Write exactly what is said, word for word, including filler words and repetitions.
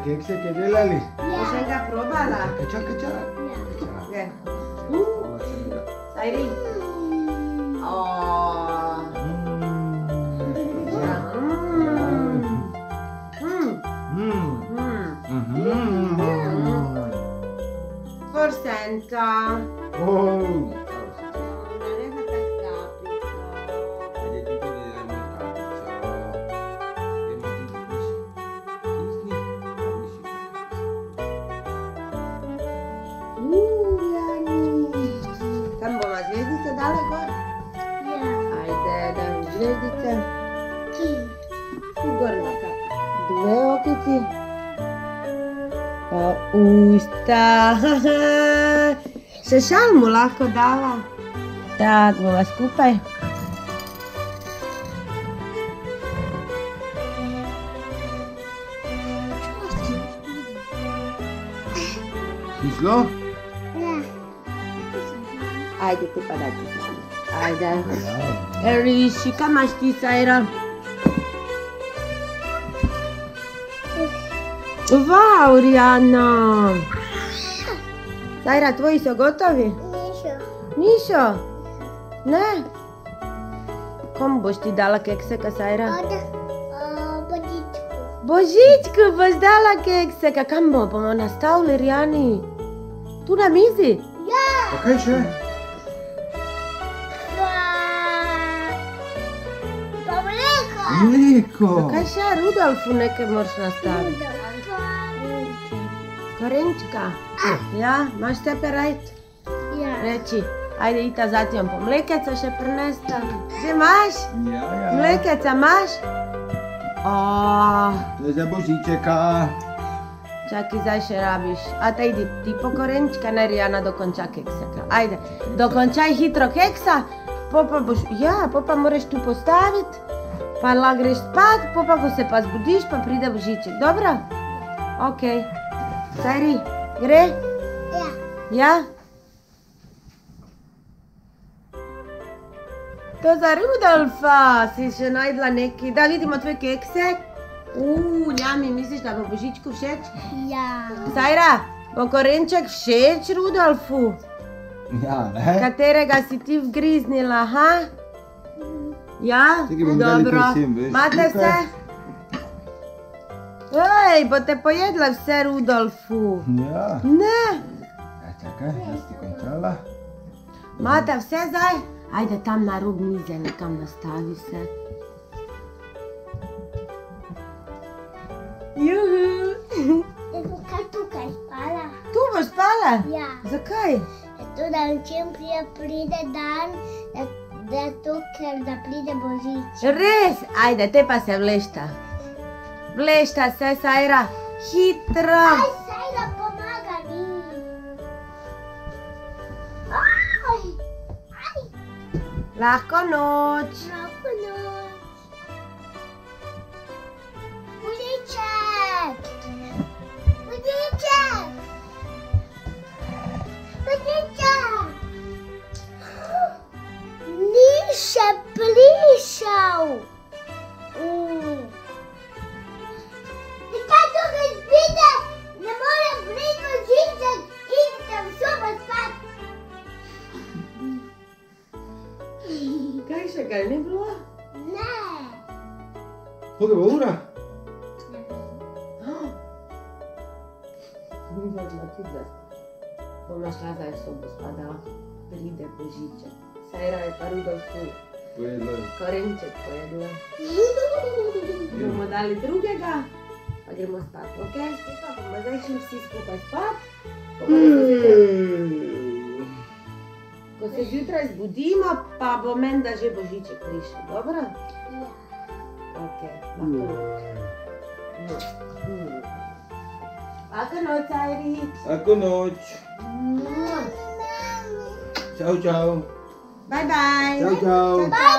kekse che delali? Ja. Še ga probala? Čakaj, čakaj, čakaj. Je. Sajri. Oooo. Forsenta. Oh. Zvijezdice. Ugorna kap. Dve okici. Pa usta. Še šalmu lahko dava. Tak, bova skupaj. Kislo? Ja. Ajde, ti pa daj ti. Ajde. Riši, kaj imaš ti, Sajra? Vau, Rijana! Sajra, tvoji so gotovi? Nišo. Nišo? Ne? Komu boš ti dala kekseka, Sajra? Od Božičku. Božičku boš dala kekseka. Kam bomo nastavili, Rijani? Tu na mizi? Ja. Pa kaj še? Mleko! Kaj še Rudolfu nekaj moraš nastaviti? Korenčka? Ja, imaš tepe rajt? Ja. Reči, ajde ita zatijom po mlekeca še prinesta. Že imaš? Ja, ja. Mlekeca imaš? Oooo. To je za Božičeka. Čakaj, zdaj še rabiš. A ta idi ti po korenčka, ne Rijana dokonča kekseka. Ajde, dokončaj hitro keksa, popa boš, ja, popa moraš tu postaviti. Pa lahko greš spat, popa ko se pa zbudiš, pa pride Božiček, dobro? Okej. Sajri, gre? Ja. Ja? To za Rudolfa si še najdla neki. Da vidimo tvoj keksek. Uuu, Ljami, misliš, da bo Božičku všeč? Ja. Sajra, bo korenček všeč Rudolfu? Ja, ne? Katerega si ti vgriznila, ha? Ja, Čakaj, bomo dali dobro. predvsem, veš, Imate tukaj. vse? Ej, boste pojedla vse Rudolfu. Ja. Ne, Ja, čakaj, da si končala. imate vse zdaj? Ajde tam na rob mize, nekam nastavi vse. Juhu. Jaz bom kar tukaj spala. Tu boš spala? Ja. Zakaj? Zato da čim prije pride dan, da, da to, ker da pride Božič. Res? Ajde, te pa se vlešta. Vlešta se, Sajra. Hitro. Aj, Sajra, pomaga mi. Aj, aj, Lahko noč. lahko noč. Božiček. Božiček. Božiček. Ni še prišel. Mm. Kaj tukaj spite? Ne morem priti Božiček. Idite v sobo spat. Kaj še kaj ni bilo? Ne. Koliko bo ura? Ni vedela tudi, da bom šla zdaj v sobo spat, da lahko pride Božiček. Sajra je pa Rudolfu Pojedla. korenček pojedla. Bomo dali drugega, pa gremo spat, ok? Pa bomo zdaj šli vsi skupaj spat. Ko bomo se zjutraj- Ko se zjutraj zbudimo, pa bo menda že Božiček prišel, dobro? Ja. Ok, lahko noč. Lahko noč, Sajri. Lahko noč. Čau, čau. Bye bye. Čau, čau. Bye